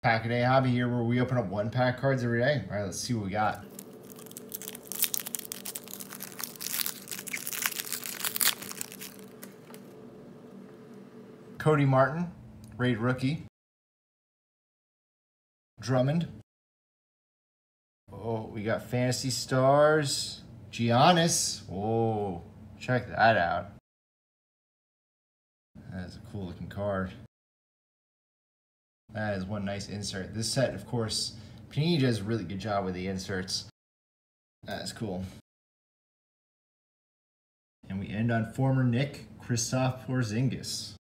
Pack a day hobby here where we open up 1-pack cards every day. All right, let's see what we got. Cody Martin, rated rookie. Drummond. Oh, we got Fantasy Stars. Giannis. Oh, check that out. That is a cool looking card. That is one nice insert. This set, of course, Panini does a really good job with the inserts. That is cool. And we end on former Nick, Kristaps Porzingis.